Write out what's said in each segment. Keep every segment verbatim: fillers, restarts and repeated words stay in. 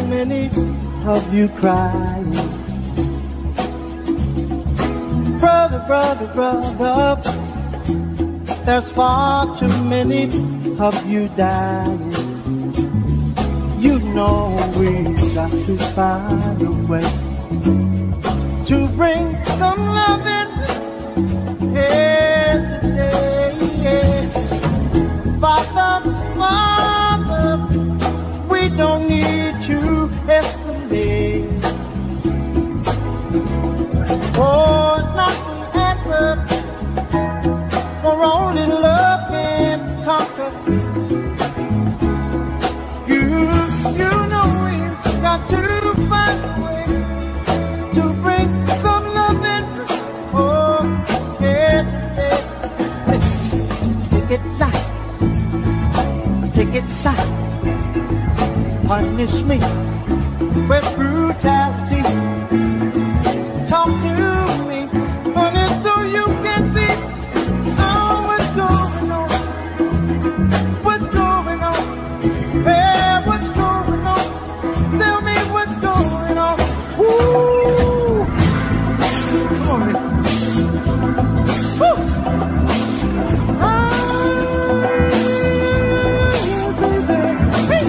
many of you crying. Brother, brother, brother, there's far too many of you dying. You know we've got to find a way to bring some loving here today. Father, Father, we don't need to escalate. Oh, it's not the answer, for only love can conquer. You, you know we've got to find a way to bring some loving. Oh, yeah, today. Take it nice, take it soft. Punish me with brutality. Talk to me, honey, so you can see oh, what's going on. What's going on? Hey, what's going on? Tell me what's going on. Woo! Come on, man. Woo! Ah, baby. Hey.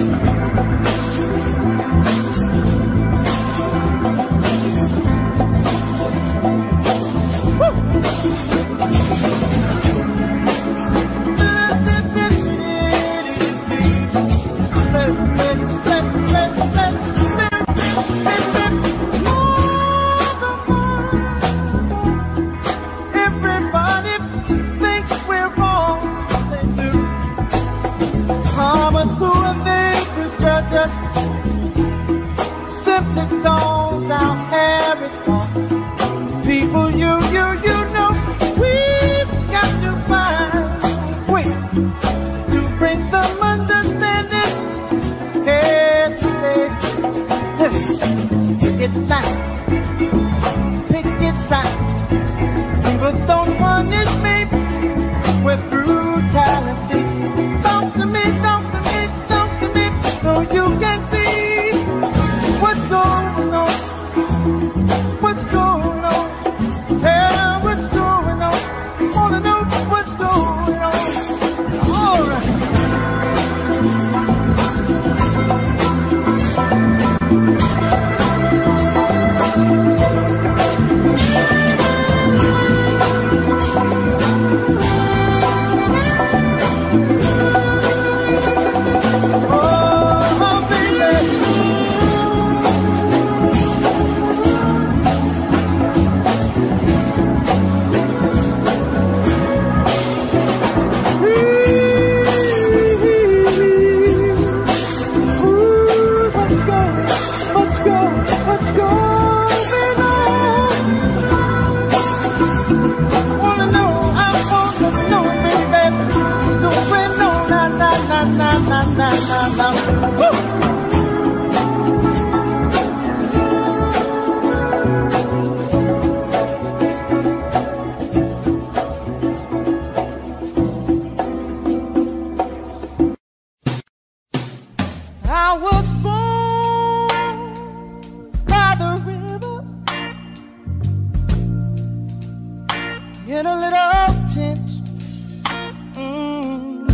Everybody thinks we're wrong, they do. But who are they to judge us? Simply calls our hair is long. People, you, you, you know, we've got to find a way to bring some understanding. Yes, pick it nice, pick it soft. But don't punish me with brutality. Talk to me, talk to me, talk to me, so you can see what's going on. What's going on? Yeah, what's going on? Wanna know what's going on? All right. I was born by the river in a little tent. Mm-hmm.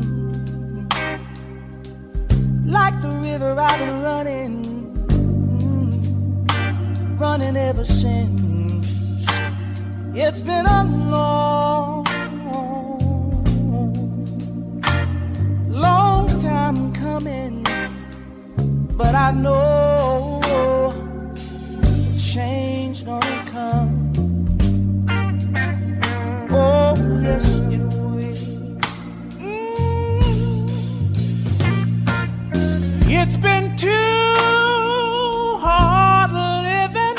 Like the river I've been running, mm-hmm. running ever since. It's been a long, long time coming. But I know change gonna come. Oh, yes, it will. Mm. It's been too hard living,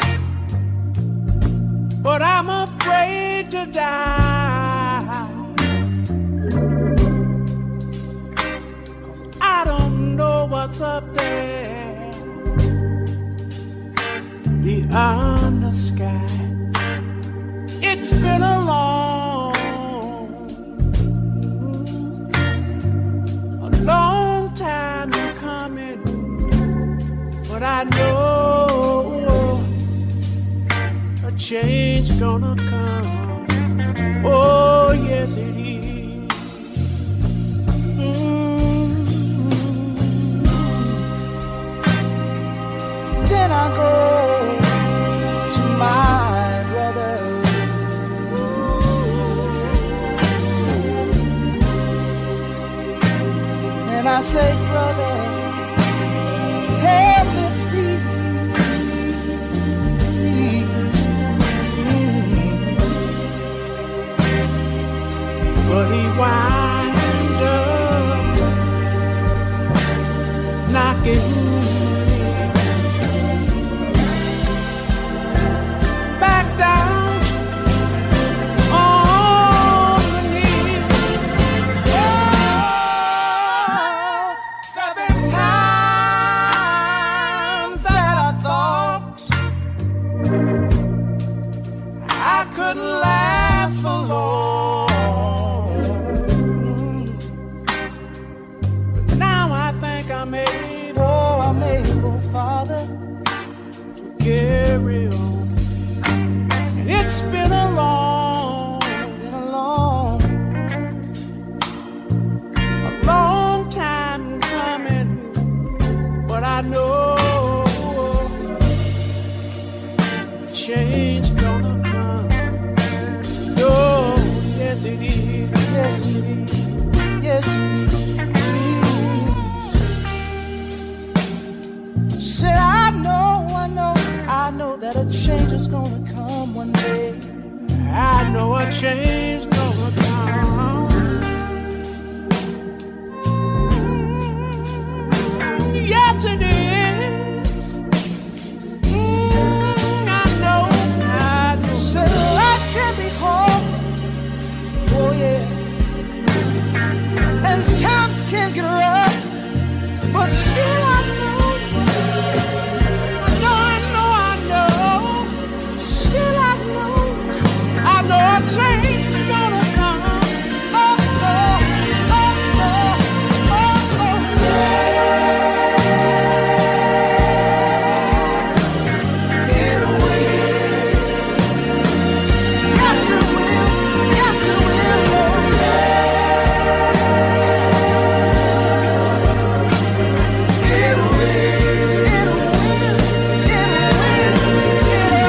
but I'm afraid to die. 'Cause I don't know what's up there beyond the sky. It's been a long, a long time coming, but I know a change gonna come. Oh, yes it is. Mm-hmm. Then I go to my brother. And I say, brother, help me please. But he wind up knocking me back down on the knees. Oh, there've been times that I thought I couldn't last for long. I'm able, I'm able, Father, to carry on. And it's been a long, been a long, a long time coming, but I know change gonna come. Oh, yes it is, yes it is, yes it is. Said I know, I know, I know that a change is gonna come one day. I know a change gonna come. Yes it is. Mm, I know, I know. Said life can be hard. Oh yeah. And times can get rough, but still I know. Change gonna come. Oh, oh, oh, oh, oh, oh. It will. Yes, it will. Yes, it will. Oh, yes. It will. It will. It will. It will.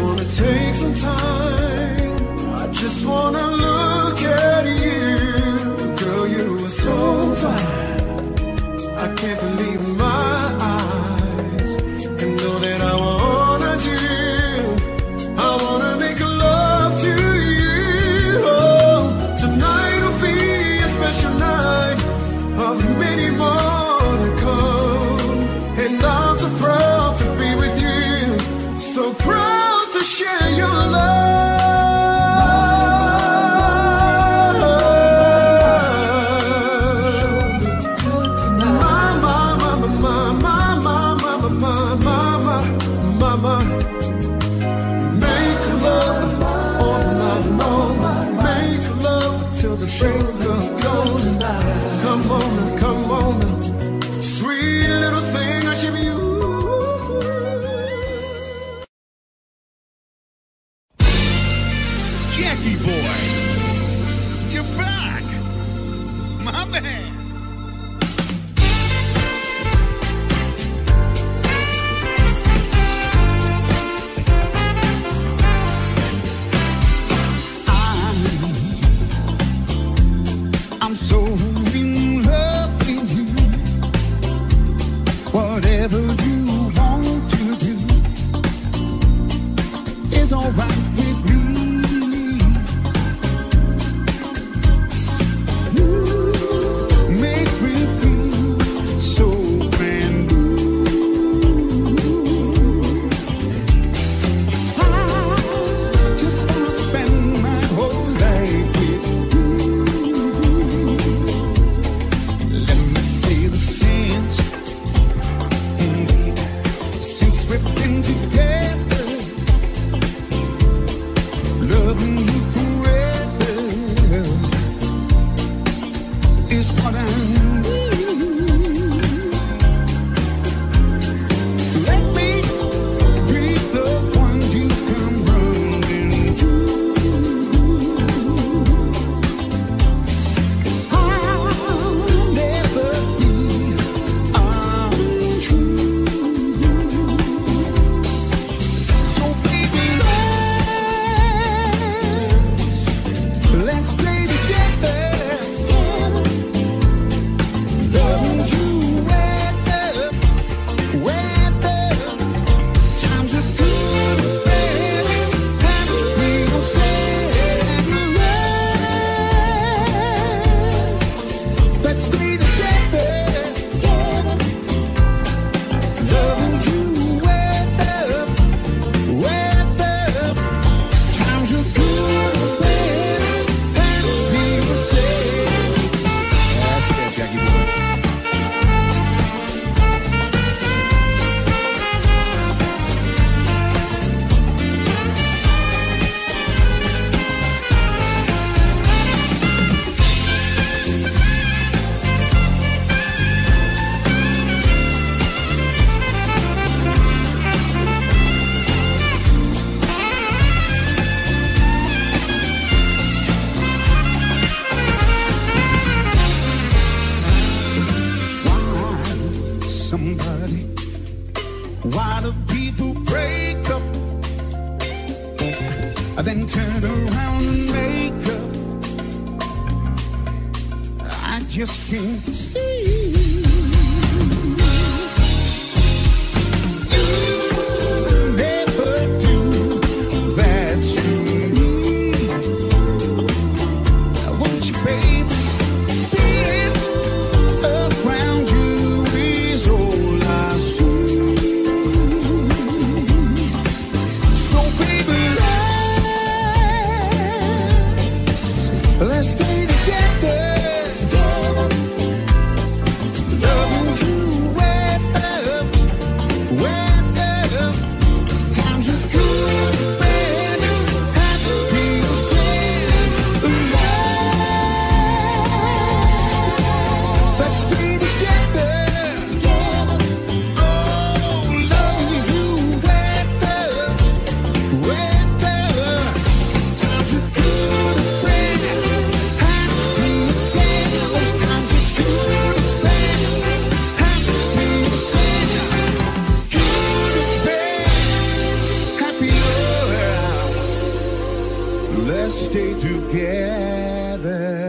wanna take some time. I just wanna look at you. Girl, you are so fine. I can't believe my eyes. And know that I wanna do, I wanna make love to you. Oh, tonight will be a special night of many more to come. And I'm so proud to be with you, so proud to share your love. Come on, come on, sweet little thing, I give you. Jackie boy, you're back, my man. I'm so in love with you. Whatever you want to do is alright with me. You make me feel so brand new. I just wanna spend my whole life with you. We've been together, loving you forever is what I need. Let me be the one you come running to. I'll never be untrue. Let's stay together, together, loving you weather, weather. Times are good, bad, and people say let's stay together, together, loving you weather, weather. Times are good, bad. Jackie boy. Somebody, why do people break up, then turn around and make up? I just can't see. You never do that to me. Won't you, baby? Being around you is all I see. So baby, let's, let's stay together, together, stay together.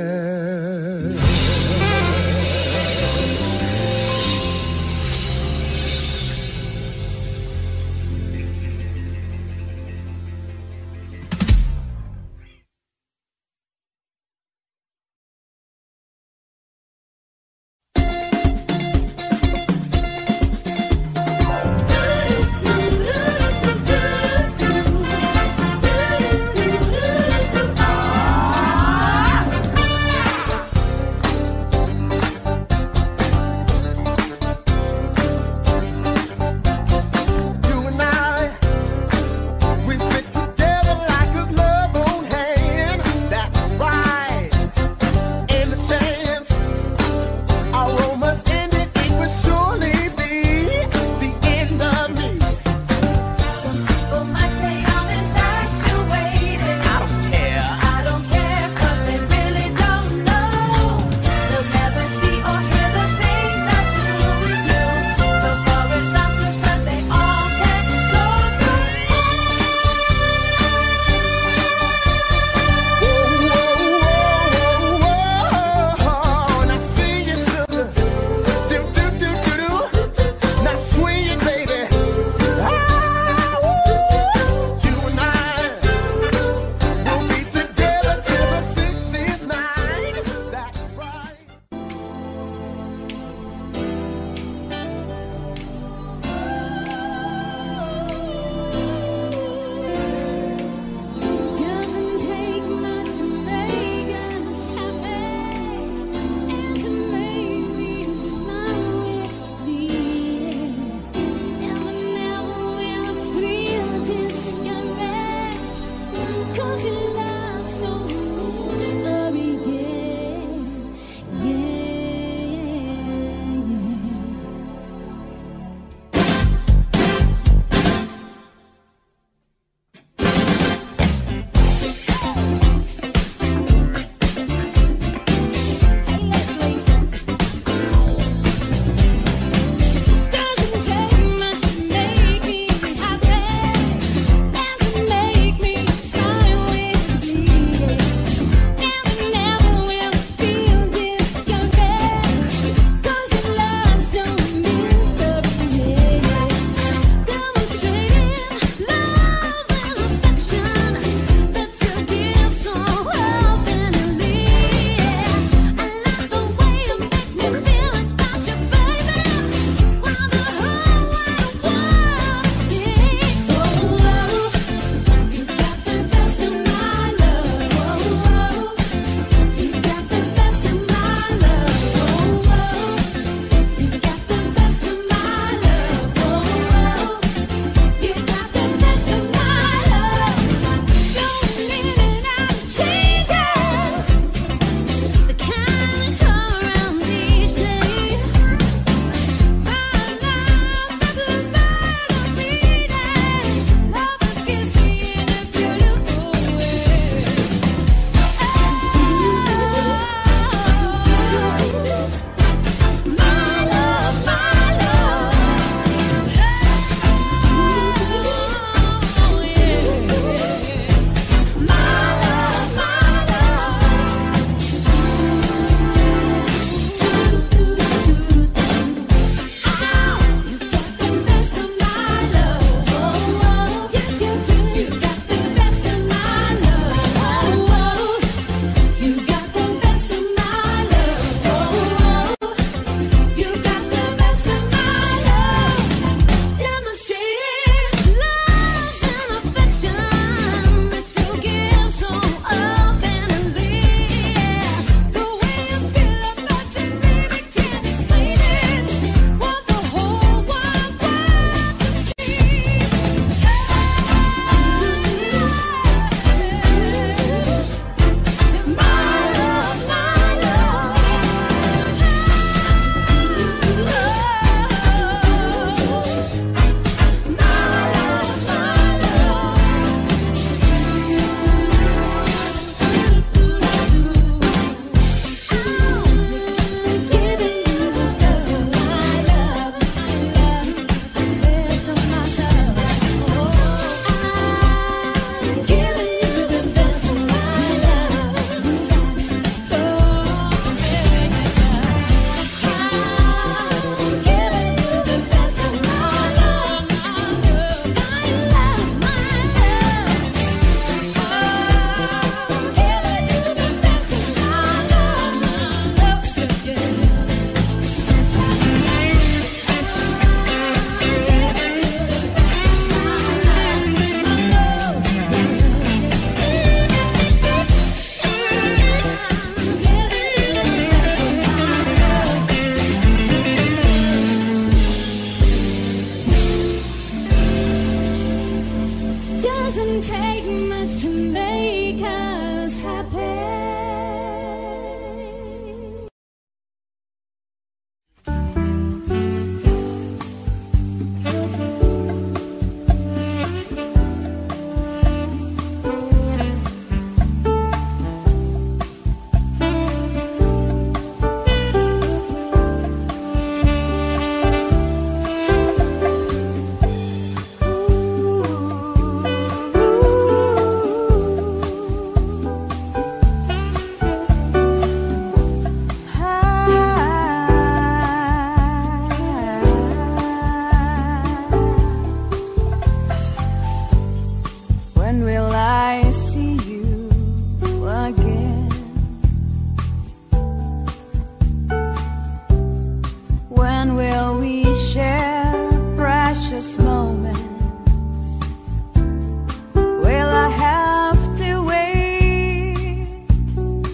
will we share precious moments? Will I have to wait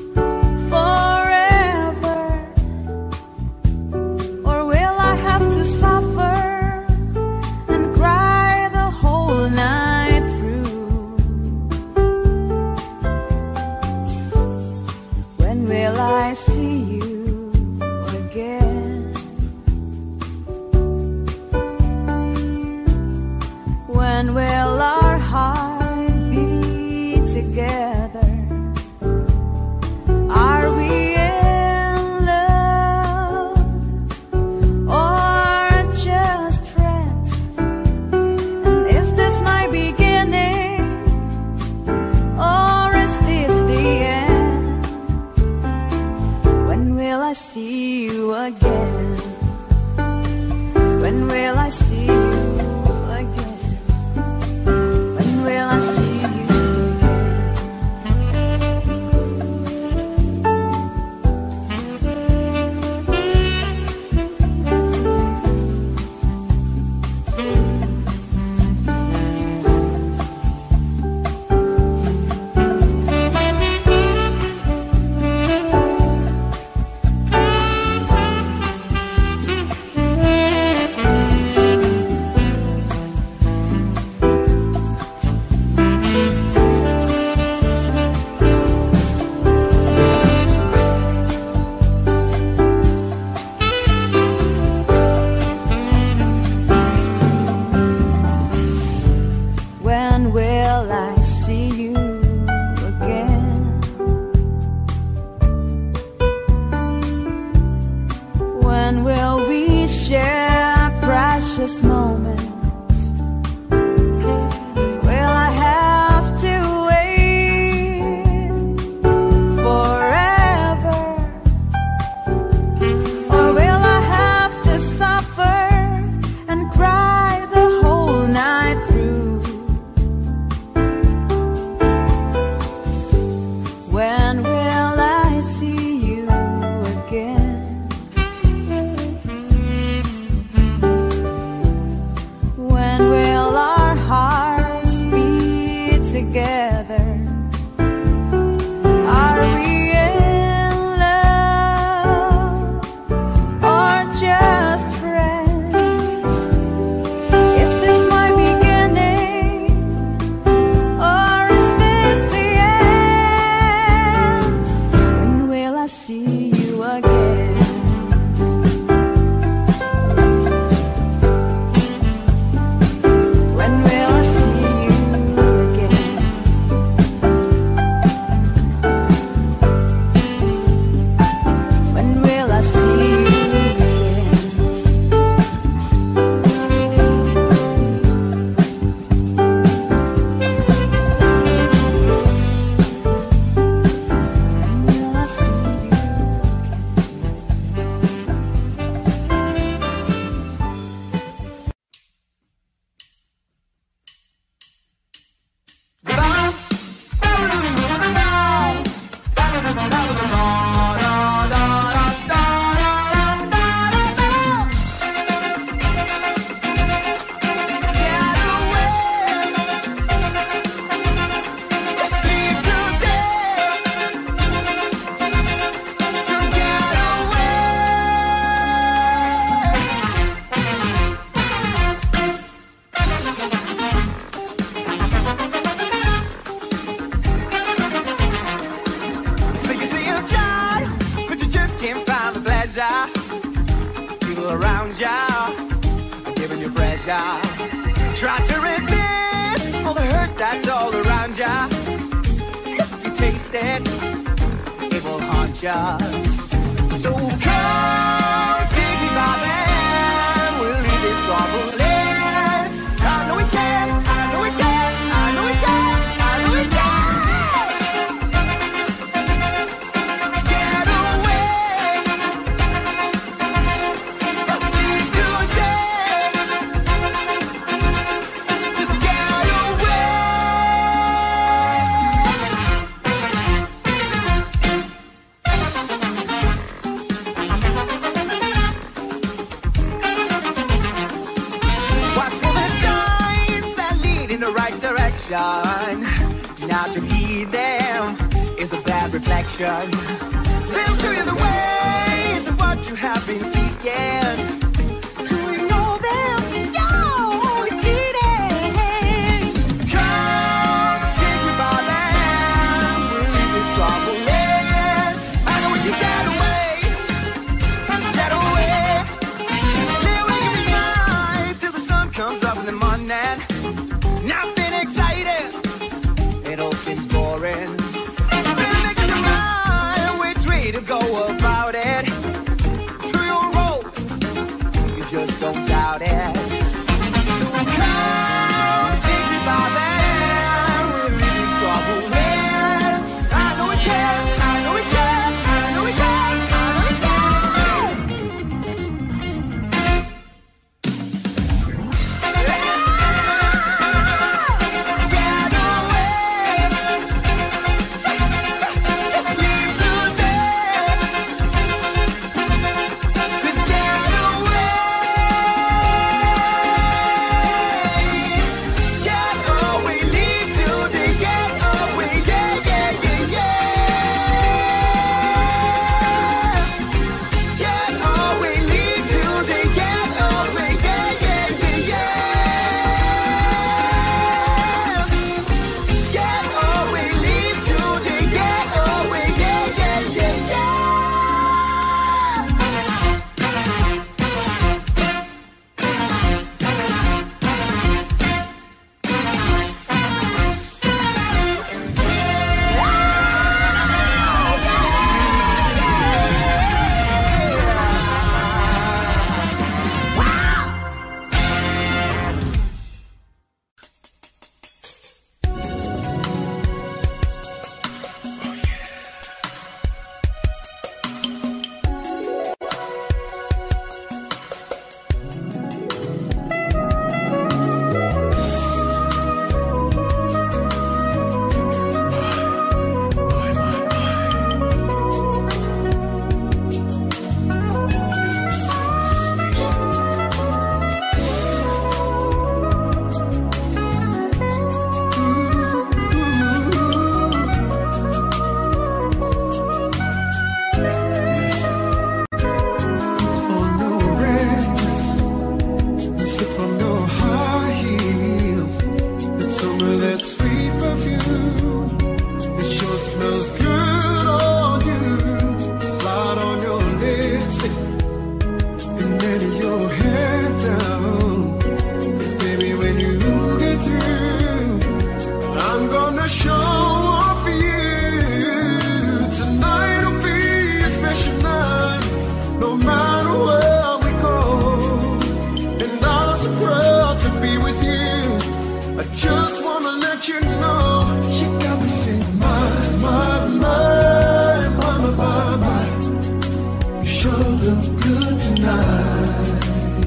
forever? Or will I have to suffer and cry the whole night through? When will I see you again? When will our heart beat together? Are we in love or just friends? And is this my beginning or is this the end? When will I see you again? When will I see you again? When will I see you again? When will I see you again? When will we share precious moments? Will I have to wait forever? Or will I have to suffer and cry the whole night through? When will I see you again? When will our hearts beat together? Are we in love or just friends? Is this my beginning or is this the end? When will I see you again? When will I see you again? When will I see you again? Will I see you So you say you've tried, but you just can't find the pleasure. People around you are giving you pressure. Try to resist all the hurt that's all around you. If you taste it, it will haunt you. So come, take me by the hand, we'll leave this trouble in. I know we can, I know we can, I know we can, I know we can. Get away, just leave today. Just get away. direction. Not to heed them is a bad reflection. They'll show you the way to what you have been seeking. Do you know them? You're only cheating. Come take me by the hand. We'll leave this trouble in. I know we can get away. Get away. Live like every night till the sun comes up in the morning. Nothing exciting. It all seems boring. Better make up your mind which way to go about it. To your road, you just don't doubt it. So come take me by the hand. We'll leave this trouble in. I know we can, I know we can, I know we can, I know we Get away. Just leave today. Just get away. Get away, leave today. Get away, yeah, yeah, yeah, yeah. Get away, leave today. Get away, yeah, yeah, yeah, yeah. Get away, leave today. Get away, yeah, yeah, yeah, yeah. On no ranges and slip on no high heels. And summer that sweet perfume, it sure smells good on you. Slide on your lipstick and let your hair down. 'Cause baby, when you get through, I'm gonna show off for you. Tonight will be a special night, no matter where we go. And I'm so proud to be with you. I just wanna let you know, you got me saying, my, my, my, my, my, my, my. You sure look good tonight.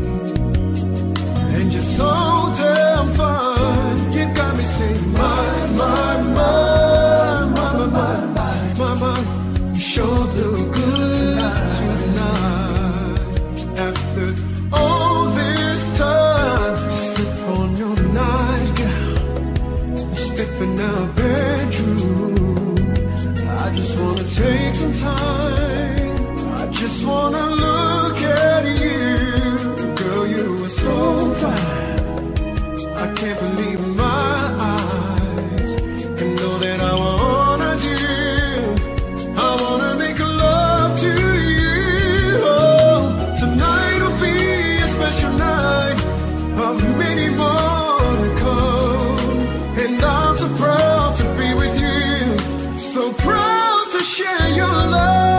And you're so damn fine. You got me saying, my, my, my, my, my, my, my, my, my. You sure look good tonight. After all this time, slip on your nightgown, step in our bedroom. I just wanna take some time. I just wanna look at you. Girl, you are so fine. I can't believe my eyes. And know that I wanna do, I wanna make love to you. Oh, tonight will be a special night of many more to come. And I'm so proud to be with you, so proud to share your love.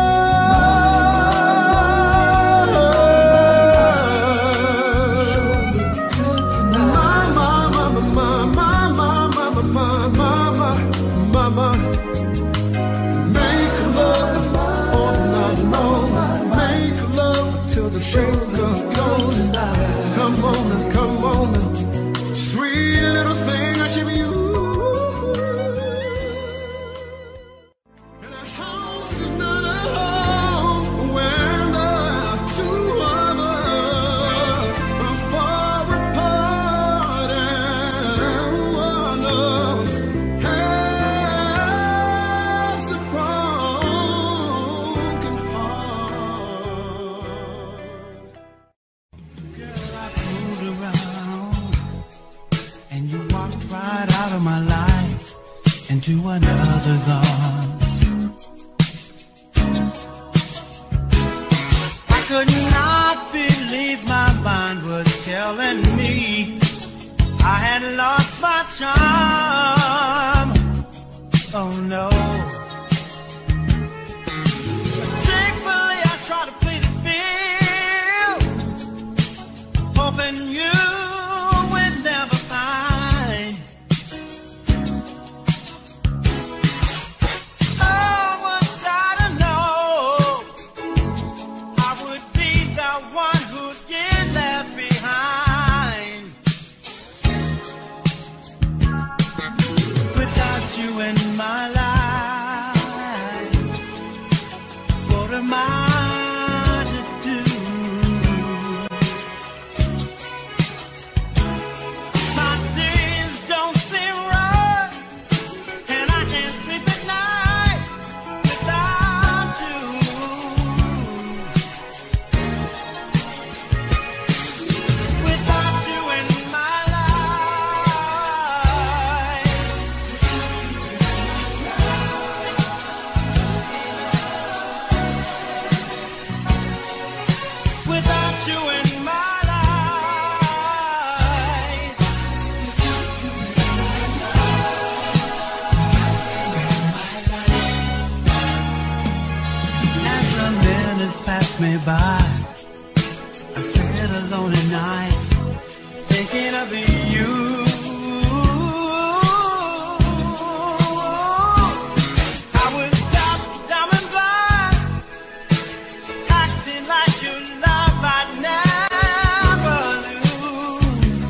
My, my, my, my, my, my, my, my, my, my, my, my. Make love all night long. Make love till the break of dawn. Come on now, come on now. Sweet little thing, I should be you. And a house is not a home when the two of us are far apart. And one of into another's arms. I could not believe my mind was telling me I had lost my charm. Oh no. Thankfully I tried to play the field, hoping you would never find. Oh, was I to know I would be the one who'd get left behind. Without you in my life, what am I to do? My days don't seem right, and I can't sleep at night without you. Without you in my life. Without you in my life. As the minutes pass me by, I sit alone at night, thinking of you. I was dumb, dumb and blind, acting like your love I'd never lose.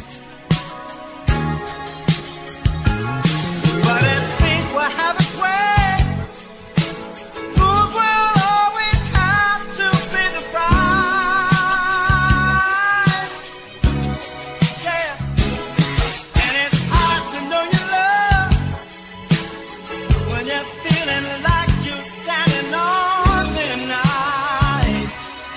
But it seems we'll have its way. Fools will always have to pay the price. Yeah. And it's hard to know your love when you're feeling like you're standing on thin ice.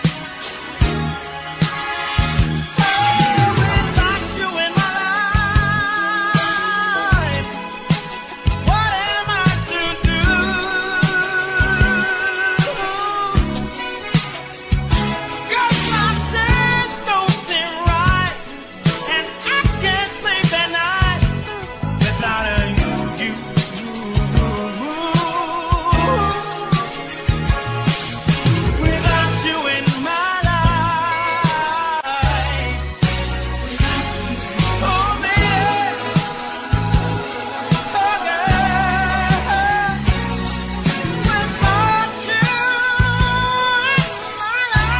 Oh, without you in my life, what am I to do? 'Cause my days don't seem right, and I can't sleep at night without you. Without you in my life. Oh, man. Oh, yeah. Without you in my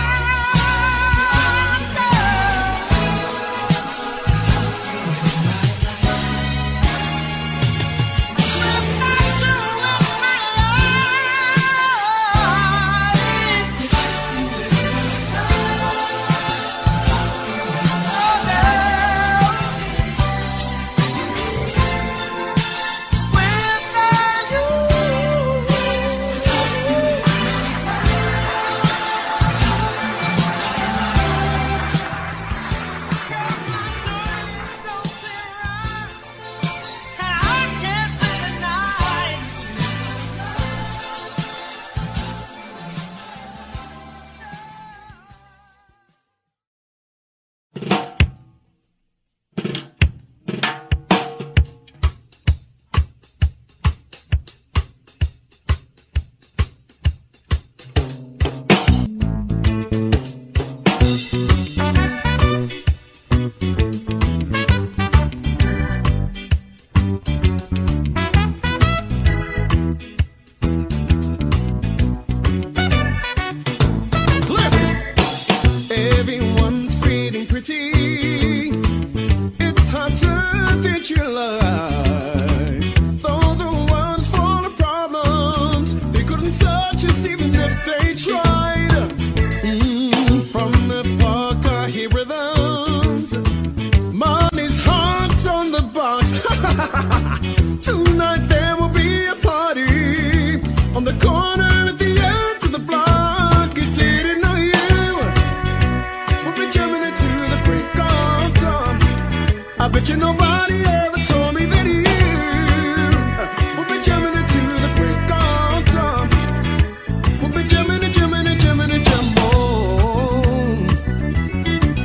Listen, everyone's feeling pretty. It's hard to think your life. Though the world's full of problems, they couldn't touch us even if they tried. Mm, from the park I hear rhythms. Mommy's heart's on the box. Tonight there will be a party on the corner at the end of the block. You didn't know you would be jamming it to the break of dawn. I bet you nobody ever told me that you uh, would be jamming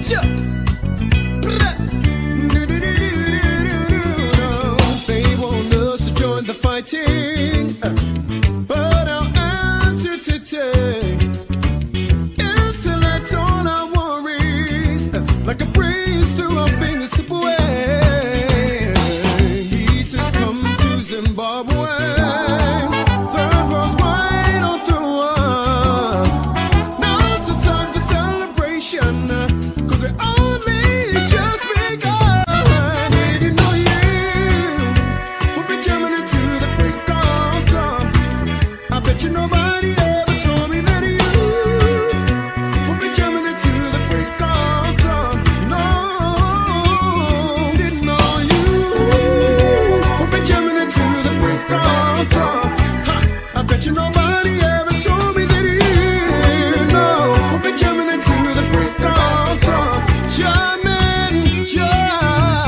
They want us to join the fighting, but our answer to take is to let all our worries, like a breeze through our fingers, slip away. Peace has come to Zimbabwe. Third world's wide on through us. Now's the time for celebration, 'cause we only just begun. Didn't know you would be jamming into the break of dawn. I bet you nobody ever told me that you would be jamming into the break of dawn. No, didn't know you would be jamming into the break of dawn. Ha, I bet you nobody ever told me that you know would be jamming into the break of dawn. Jamming, jamming.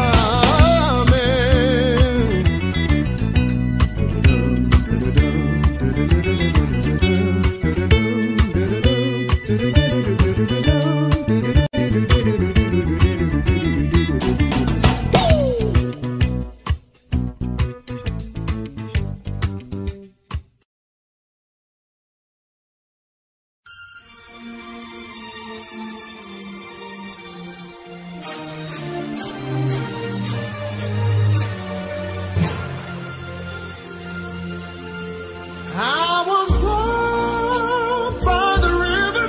I was born by the river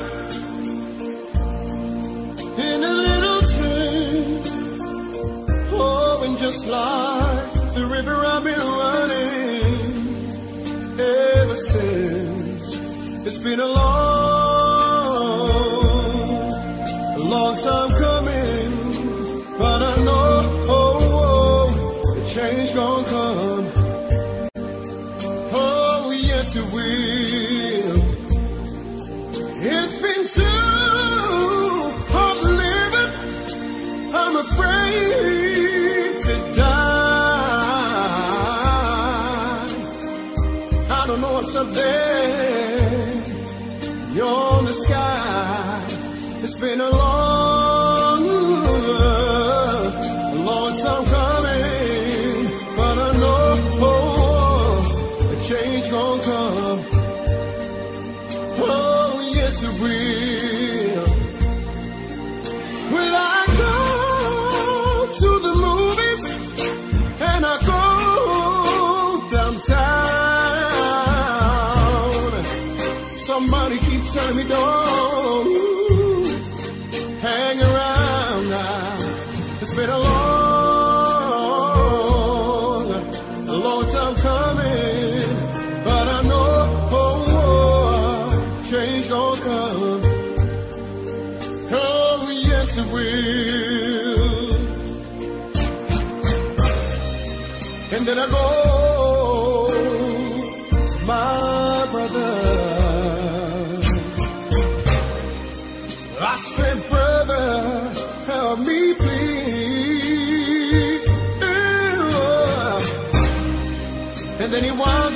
in a little tent. Oh, and just like the river I've been running ever since. It's been a long, a long time coming, but I know oh, oh, the change gon' come. Oh, yes, it will. It's been too hard living. I'm afraid to die. I don't know what's up there. You're in the sky. It's been a long, a long time coming, but I know oh, a change gon' come. Oh, yes, it will. Will I go to the movies and I go downtown? Somebody keep telling me don't hang around now. It's been a long, a long time coming, but I know oh, oh, change gon' come. Oh, yes, it will. And then I go to my brother. I said, brother, help me please. And then he winds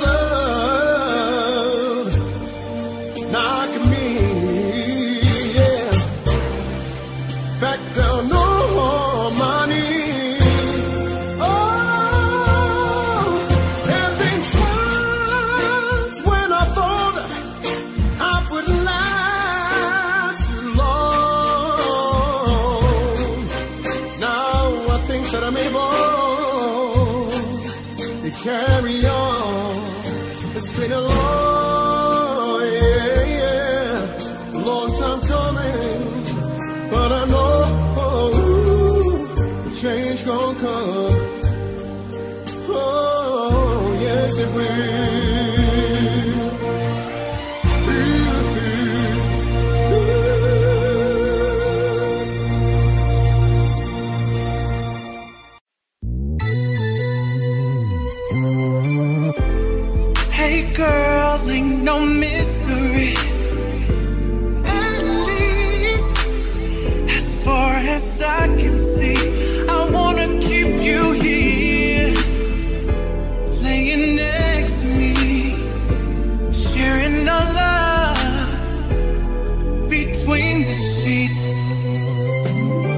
up knocking me, yeah, back down on my knees. Oh, there have been times when I thought I wouldn't last too long. Now I think that I'm able to carry on. It's been a long, yeah, yeah, a long time coming, but I know oh, the change gon' come. Oh, yes, it will. Hey girl, ain't no mystery. At least, as far as I can see, I wanna keep you here, laying next to me, sharing our love between the sheets.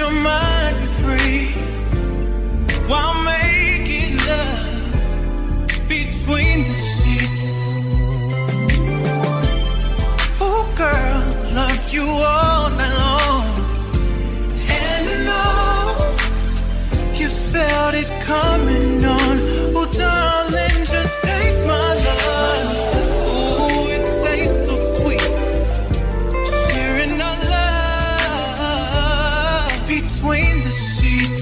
your mind be free while making love between the sheets. Oh girl, love you all night long, and I know you felt it coming on. Oh darling, just taste my love. Oh, it tastes so sweet, sharing our love between the sheets.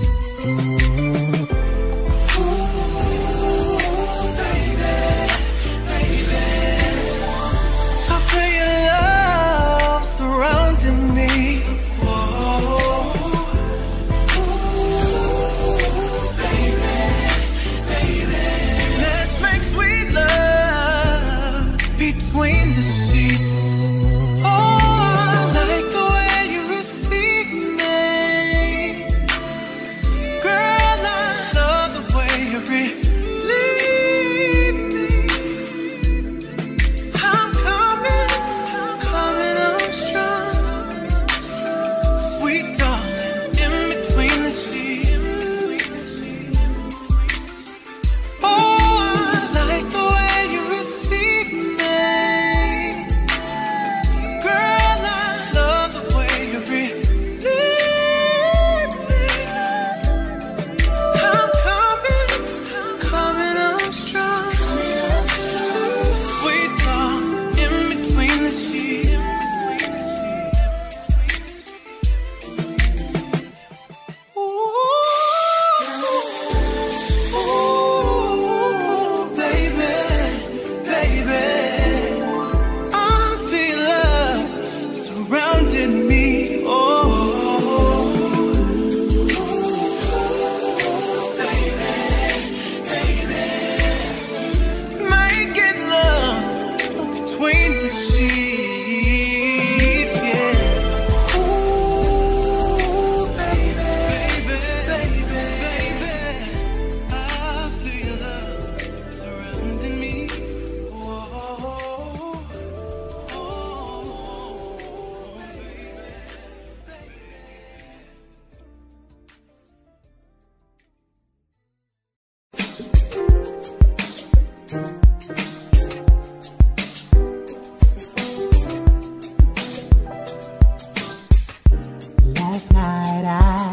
Last night I,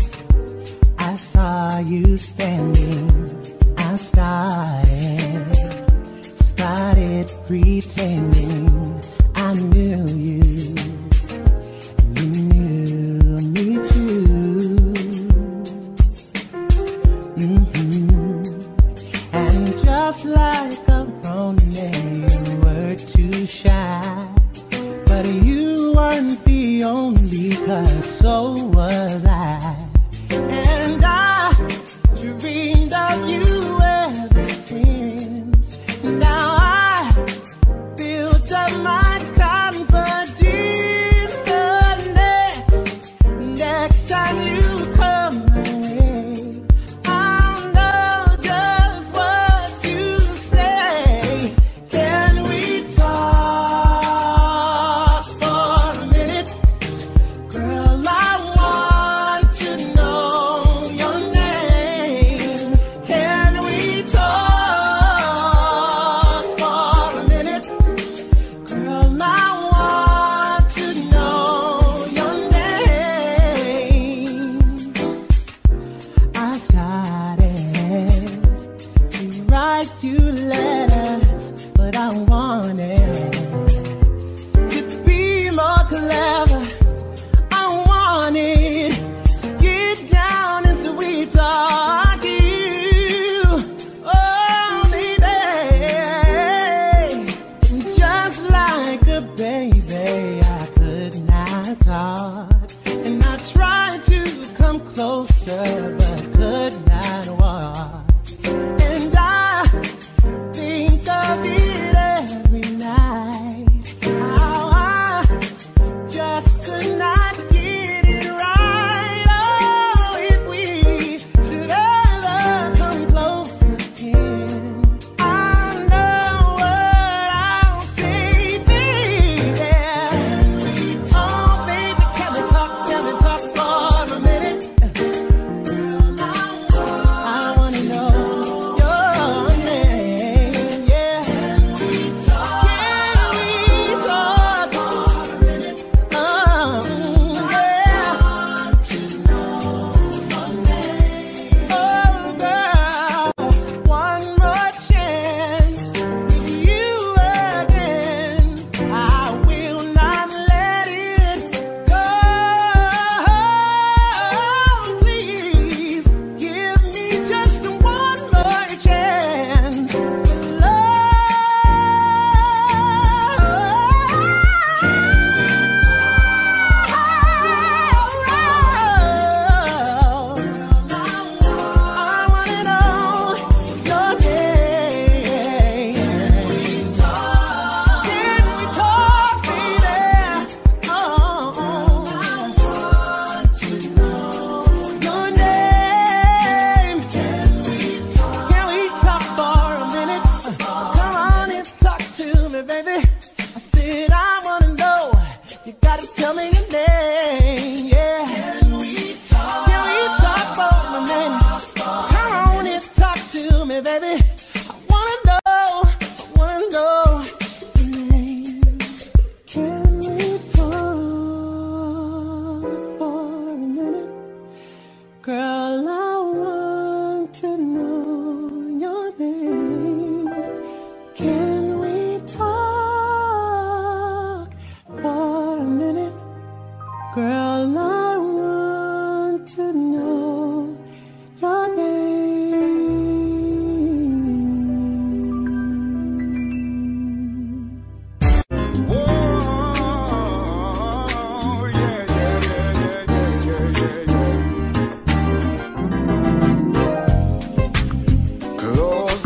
I saw you standing. I started, started pretending I knew you, and you knew me too. Mm-hmm. And just like a grown man, you were too shy, but you weren't the only, 'cause so was I. And I dreamed of you ever since. Now I built up my confidence. The next, next time you come my way, I'll know just what to say. Can we talk for a minute? Girl, I want to know your name. Can we talk for a minute? Girl, I want to know your name. I started to write you letters, but I wanted to be more clever. I wanted to get down and sweet talk you. Oh, baby. Just like a baby, I could not talk. And I tried to come closer, but could not walk. And I think of it every night.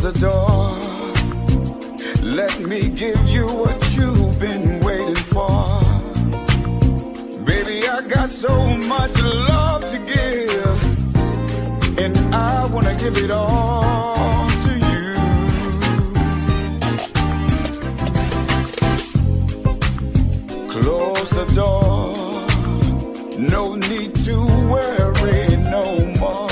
the door. Let me give you what you've been waiting for. Baby, I got so much love to give, and I wanna give it all to you. Close the door, no need to worry no more.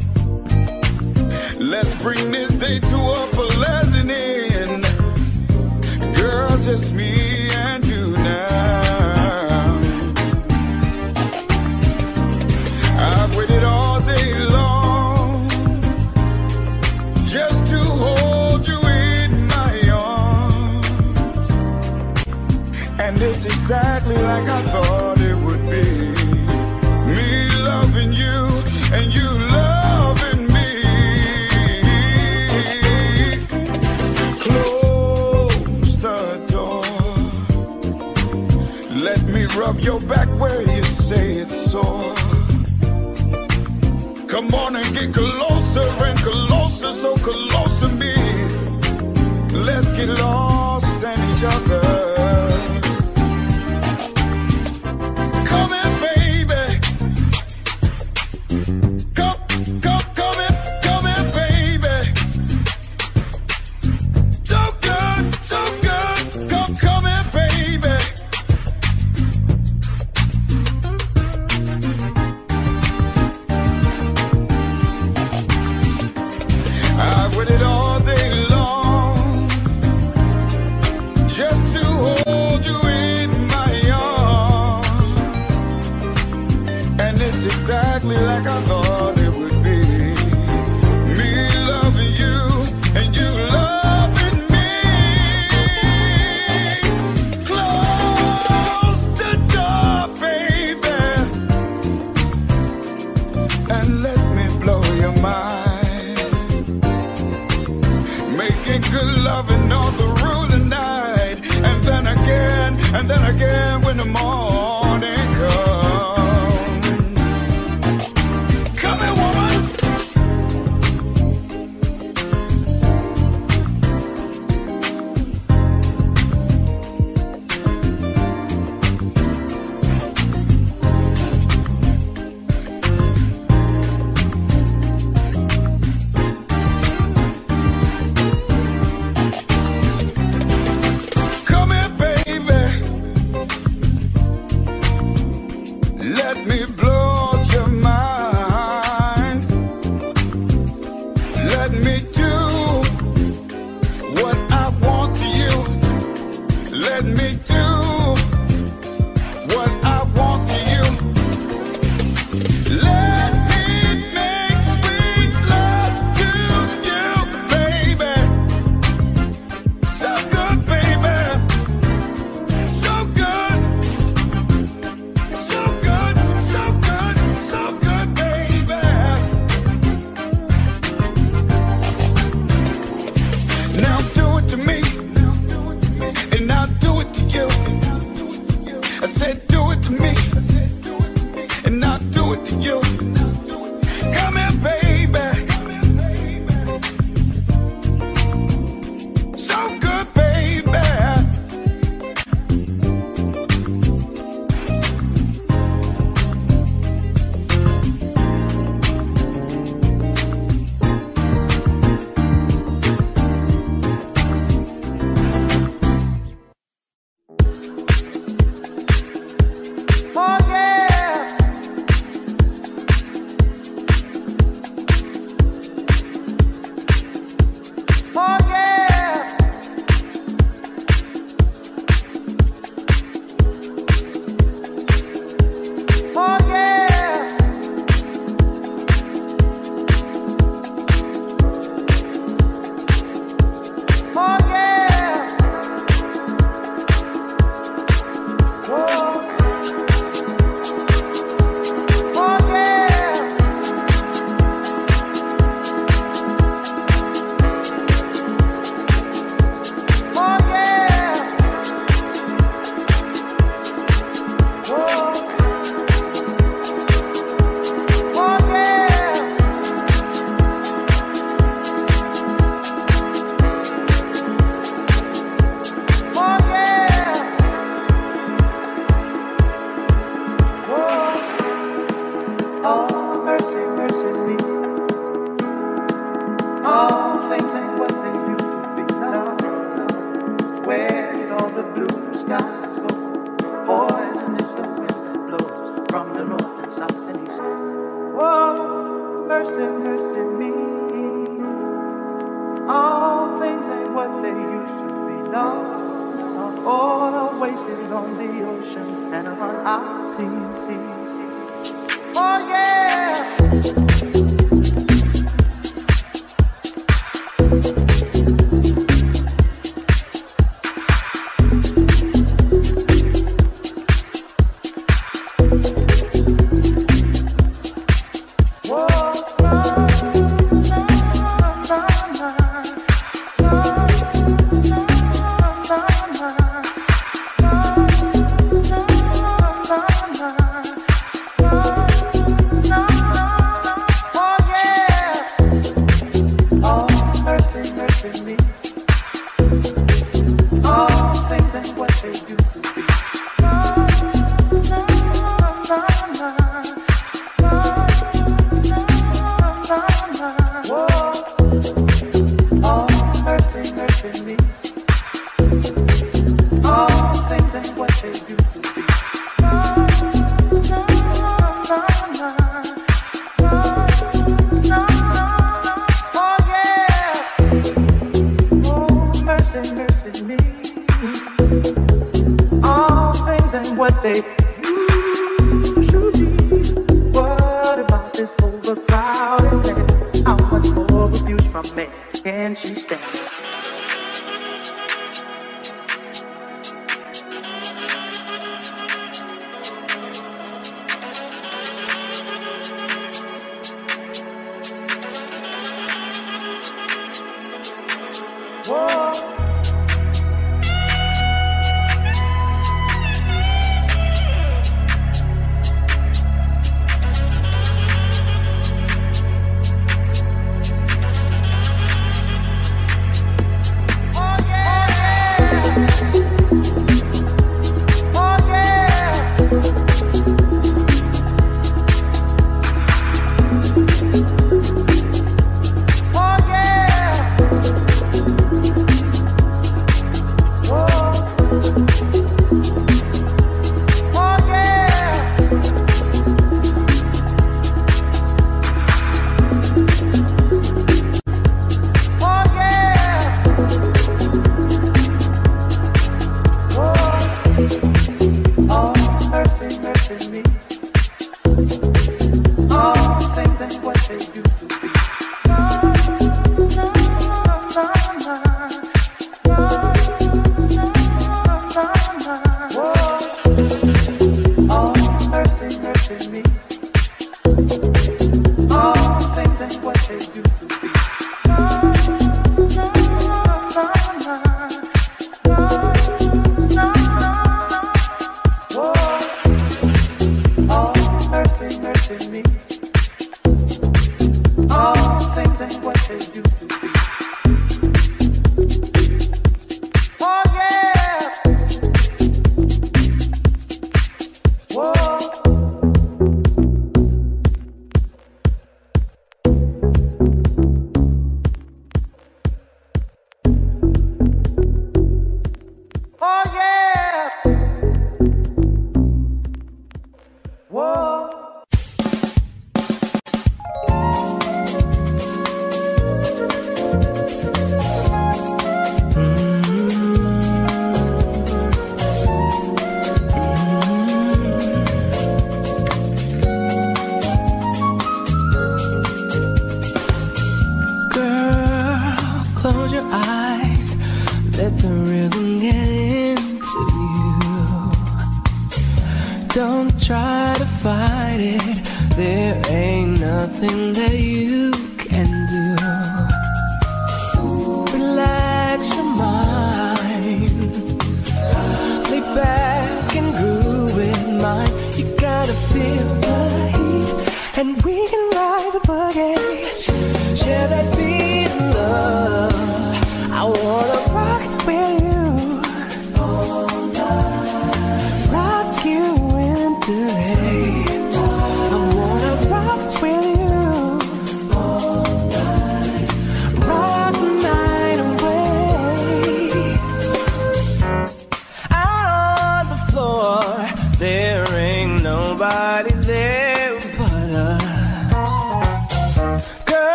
Let's bring this day to a pleasant end. Girl, just me and you now. I've waited all day long just to hold you in my arms, and it's exactly like I thought it would be. Me loving you and you loving me. Let me rub your back where you say it's sore. Come on and get closer and closer, so close to me. Let's get lost in each other. Come in, baby. Come, come, come in, come in, baby. So good, so good. Come, come in, baby. I've waited all day long just to hold you in my arms, and it's exactly like I thought it would be. Me loving you and you loving me. Close the door, baby, and let me blow your mind. Making good loving all the through the night, and then again, and then again when the morning comes. Come here, woman. Come here, baby. on the oceans and on our seas, seas, seas. Oh yeah. I wanna rock with you.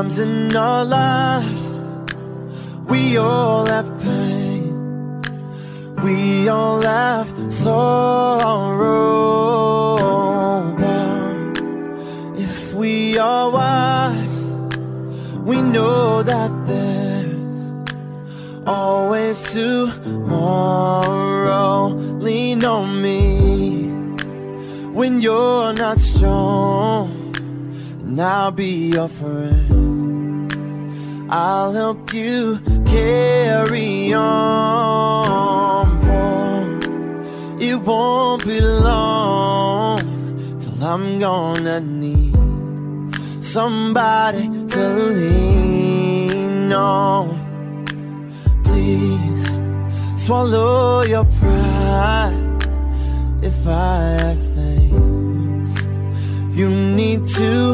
times in our lives we all have pain, we all have sorrow, but if we are wise, we know that there's always tomorrow. Lean on me when you're not strong, and I'll be your friend. I'll help you carry on, for it won't be long till I'm gonna need somebody to lean on. Please swallow your pride if I have things you need to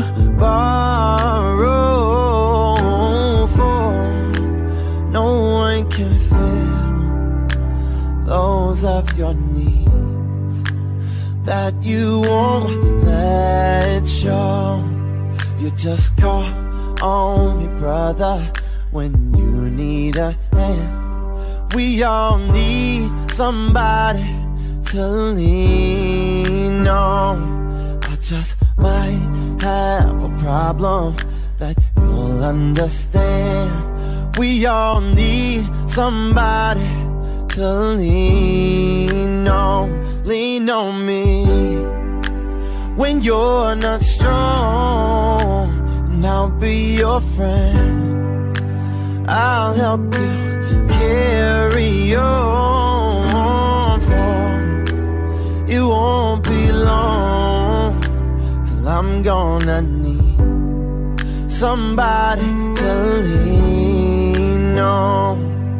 borrow, for no one can fill those of your needs that you won't let show. You just call on me, brother, when you need a hand. We all need somebody to lean on. I just might have a problem that you'll understand. We all need somebody to lean on. Lean on me when you're not strong, and I'll be your friend. I'll help you carry on, for it won't be long till I'm gonna need somebody to lean on,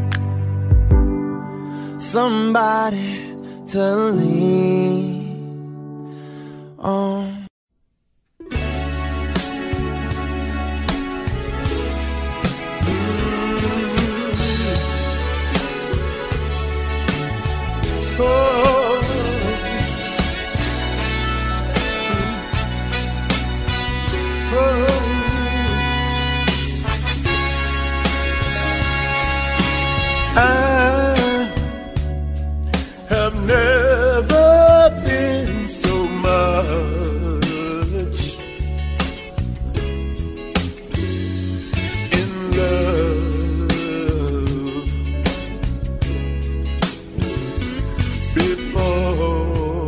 somebody to lean on. I have never been so much in love before.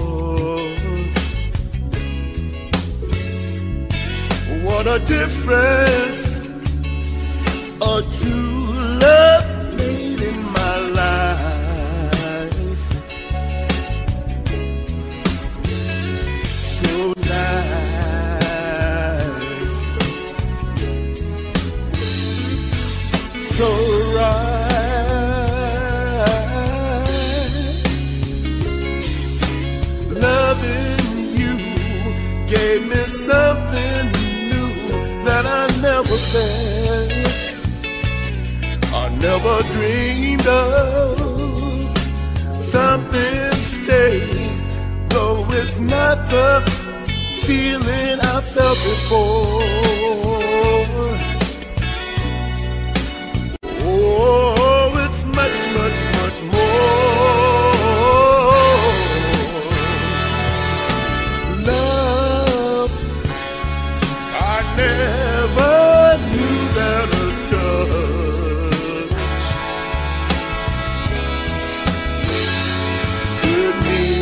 What a difference a true love made in my life. So nice, so right. Loving you gave me something new that I never felt, I never dreamed of. Something stays, though it's not the feeling I felt before. Oh, it's much, much, much more. Love, I never knew that a touch could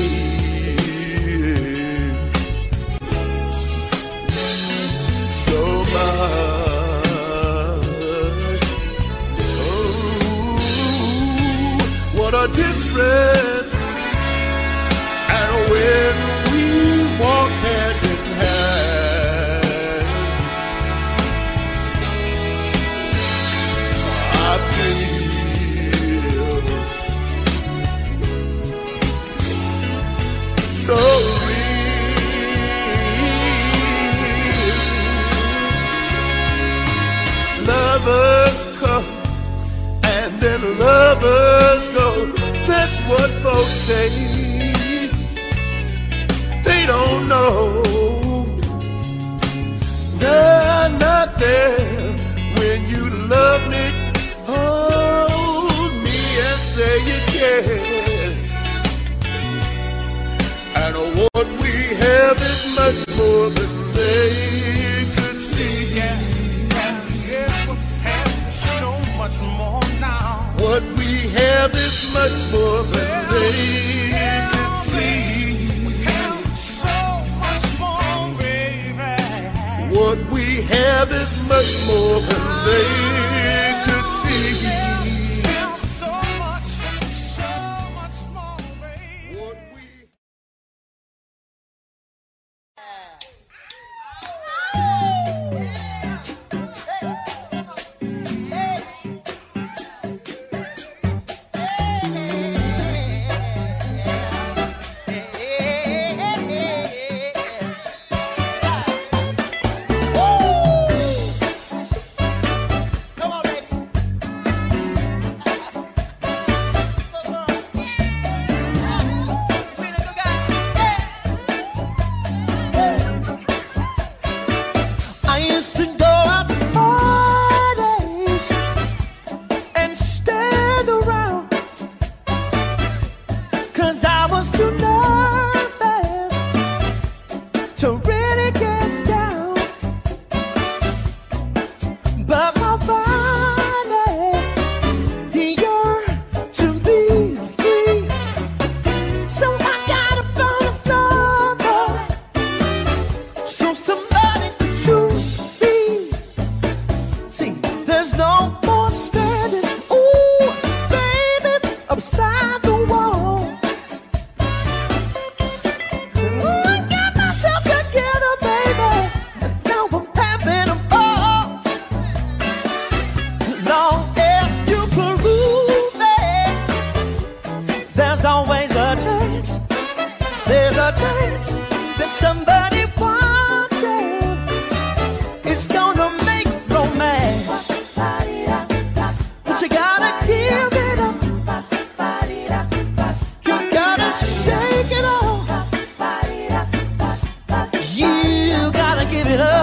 mean so much. Oh, what a difference. And when we walk hand in hand, I feel so real. Lovers come and then lovers go. That's what folks say. They don't know they're not there say you care. And what we have is much more than they could see. Yeah, yeah, we have so much more now. What we have is much more than they could see. We have so much more, baby. What we have is much more than they could see. We have so much, so much more, baby. What we I used to go out Fridays and stand around, 'cause I was too nervous to really get down. But my body yearned to be free, so I got up on the floor, boy, so somebody could choose me. See, there's no more standing, ooh, baby, upside the wall. Ooh, I got myself together, baby, and now I'm having a ball. Long as you prove it, there's always a chance. There's a chance that somebody watching is gonna make romance. But you gotta give it up. You gotta shake it off. You gotta give it up.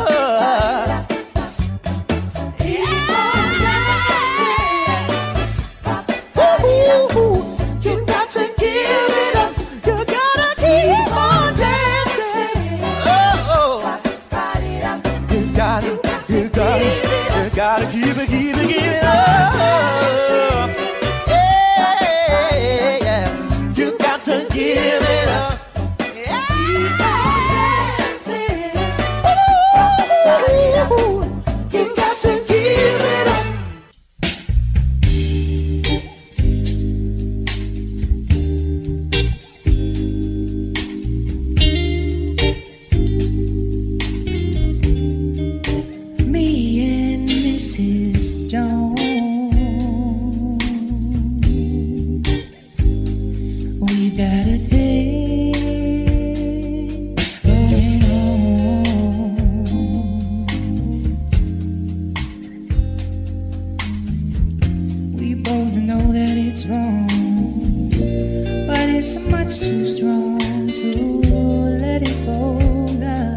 Ooh, you got to give it up. You gotta keep on dancing. Oh, oh. You gotta, you gotta, you gotta keep it, keep it, keep it up. Yeah, yeah. You got to give it up. Keep on dancing. Ooh, you got to give it up. Me and Missus Jones, we've got a thing going on. We both know that it's wrong, but it's much too strong to let it go now.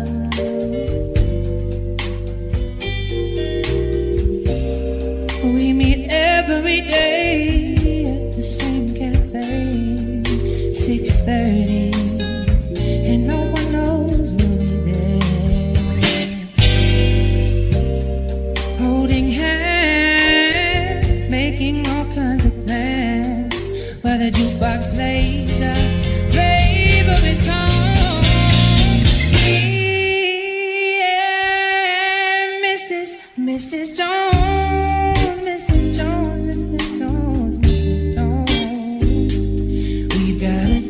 We meet every day at the same cafe, six thirty, and no one knows we'll be there. Holding hands, making all kinds of plans, while the jukebox plays our favorite song. Me and Missus Missus Jones, Missus Jones, Missus Jones, Missus Jones. We've got a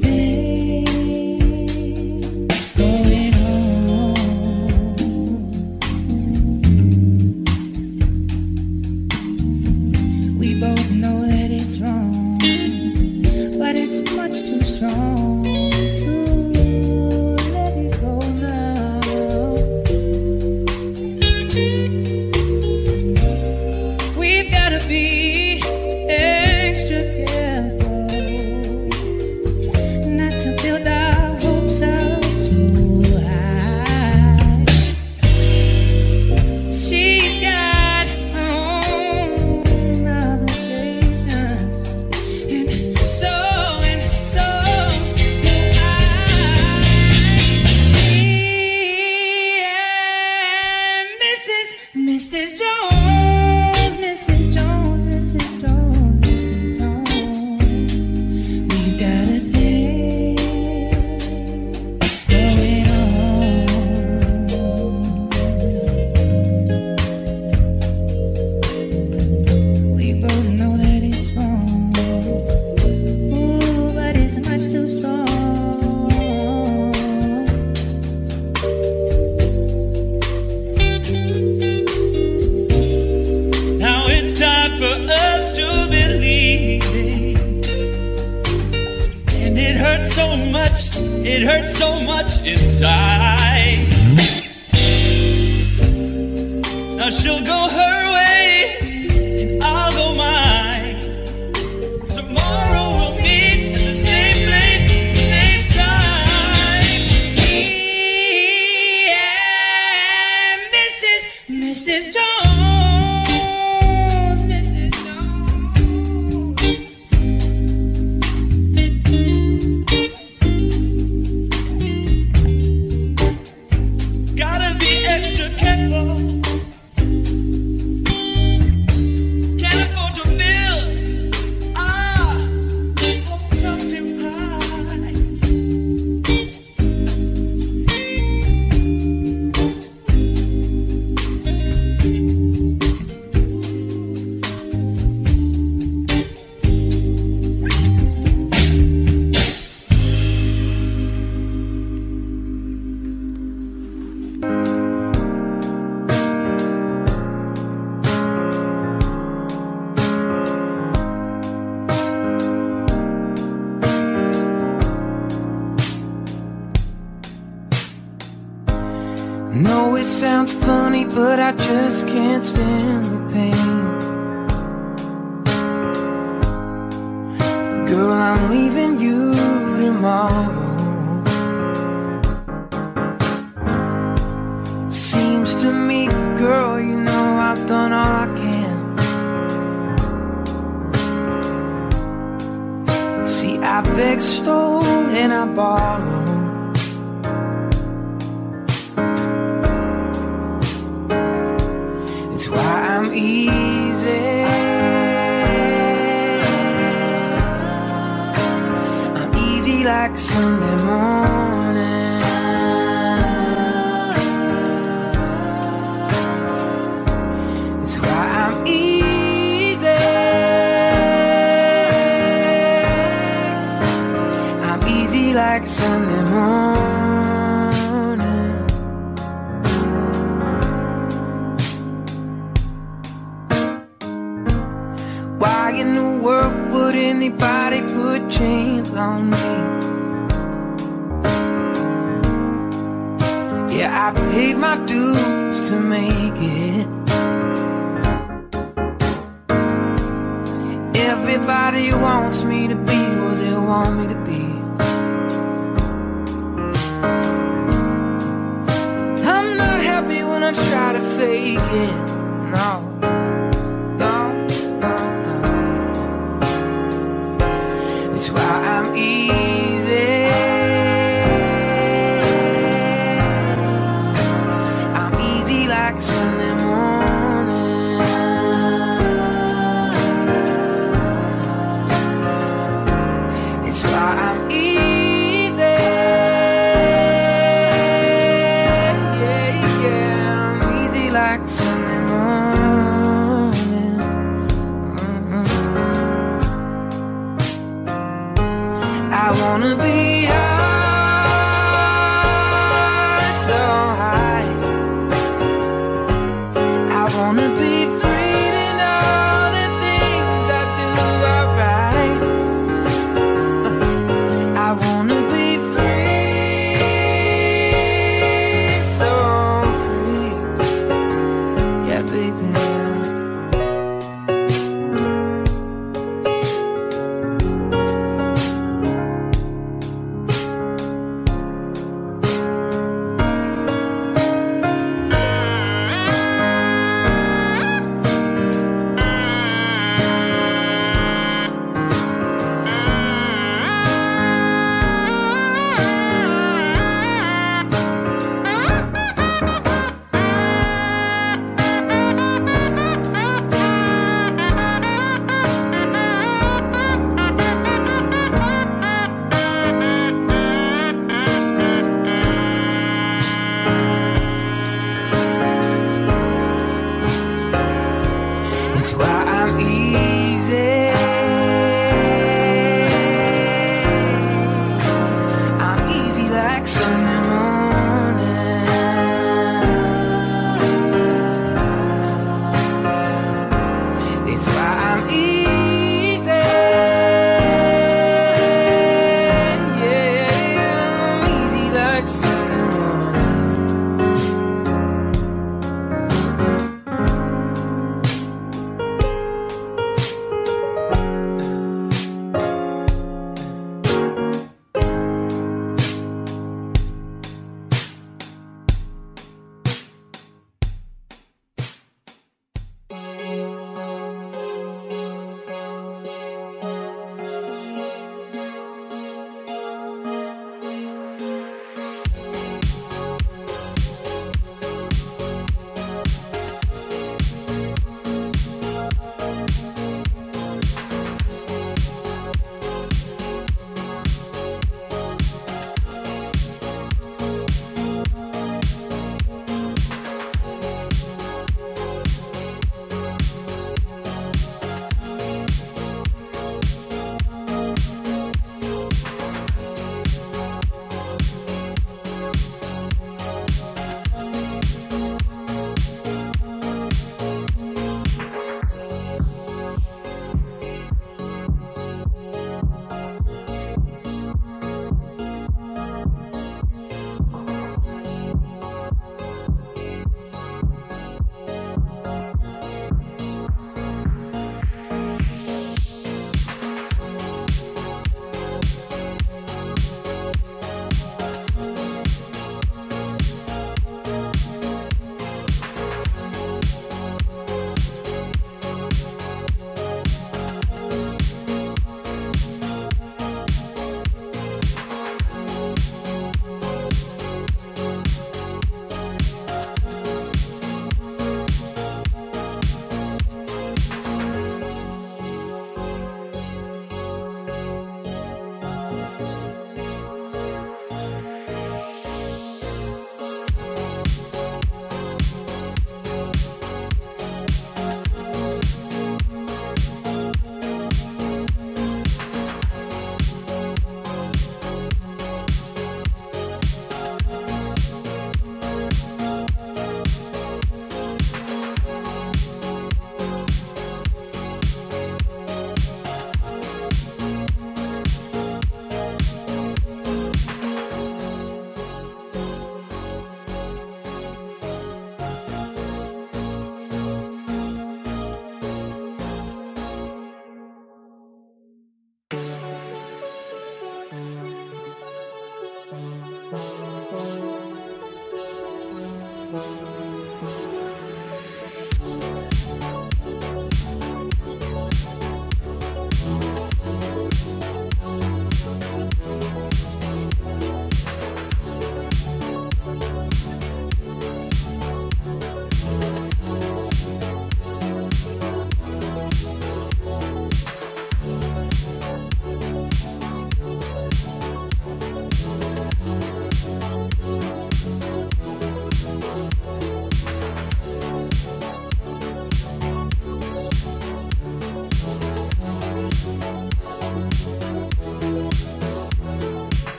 thing going on. We both know that it's wrong, but it's much too strong to let it go now. We've got to be extra careful not to build our hopes up too high. She's got her own obligations, and much too strong. Now it's time for us to believe it. And it hurts so much, it hurts so much inside. Now she'll go her way and I'll go mine. Tomorrow we'll meet in the same place, same time. Me and Missus Missus Jones, Missus Jones. Gotta be extra careful. No, it sounds funny, but I just can't stand the pain. Girl, I'm leaving you tomorrow. Seems to me, girl, you know I've done all I can. See, I begged, stole, and I borrowed. That's why I'm easy. I'm easy like Sunday morning. That's why I'm easy. I'm easy like Sunday morning. Why in the world would anybody put chains on me? Yeah, I paid my dues to make it. Everybody wants me to be what they want me to be. I'm not happy when I try to fake it. No. That's why I'm easy. I'm easy like Sunday morning. It's why I'm easy. Yeah, yeah, I'm easy like Sunday morning. Mm-hmm. I wanna be high, so high. I wanna be free to know the things I do are right. I wanna be free, so free. Yeah, baby.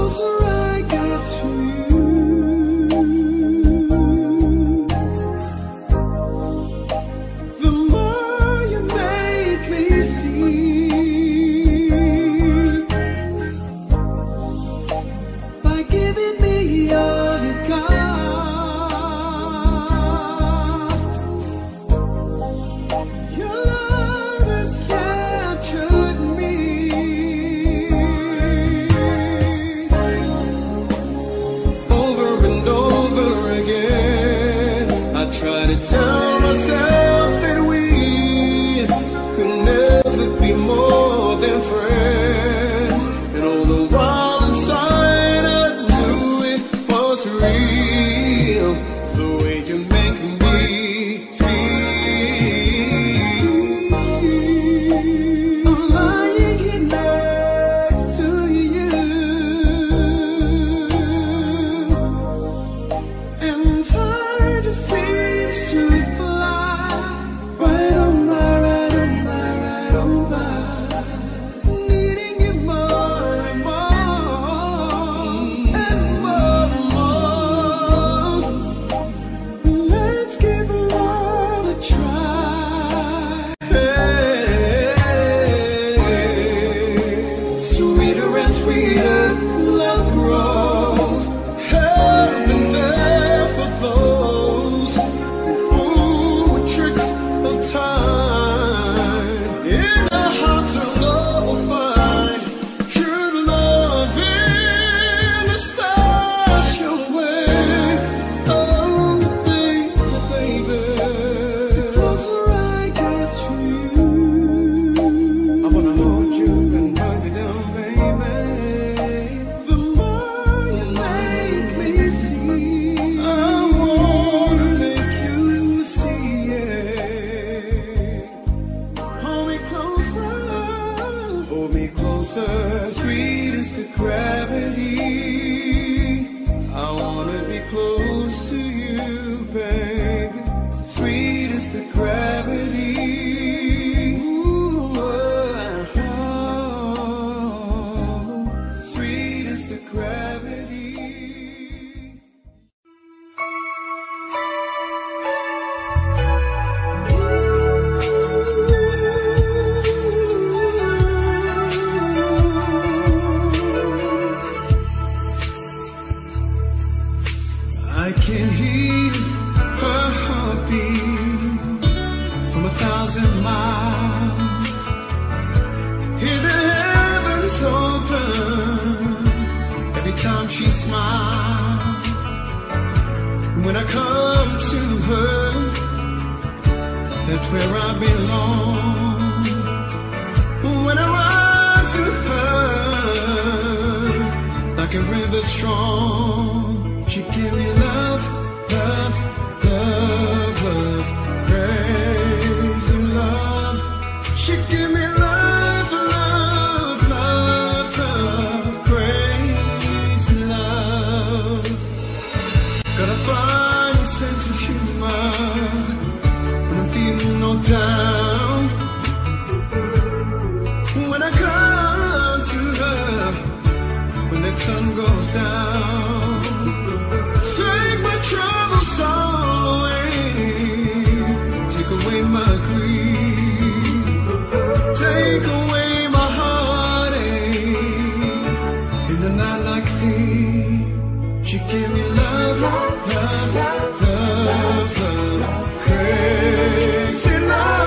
closer I get to you, the more you make me see. By giving me all you got, your love has captured me. Over and over again, I try to tell myself that we could never be more than friends, and all the while inside I knew it was real, the way you make me feel. I'm lying here next to you, and time just seems to fly right on by, right on by, right on by. Needing you more and more and more and more. Let's give love a try. Hey, sweeter and sweeter love grows. Heaven's there for those who fool with tricks of time. In our hearts our love will find true love in a special way. Oh, baby, baby, the closer I get to you, I wanna hold you and hug you down, baby. The more you make me see, I wanna make you see it. Hold me closer, hold me closer, sweet as the gravity. I wanna be close to you, baby, sweet as the gravity. Ooh, oh, sweet as the gravity. I can hear her heartbeat from a thousand miles. Hear the heavens open every time she smiles. When I come to her, that's where I belong. When I run to her like a river strong, she give me love, love, love, love, crazy love. She give me love, love, love, love, crazy love. Got a fine sense of humor when I'm feeling no down. When I come to her, when the sun goes down, take my troubles all away, take away my grief, take away my heartache. In the night like thee, she give me love, love, love, love, crazy love.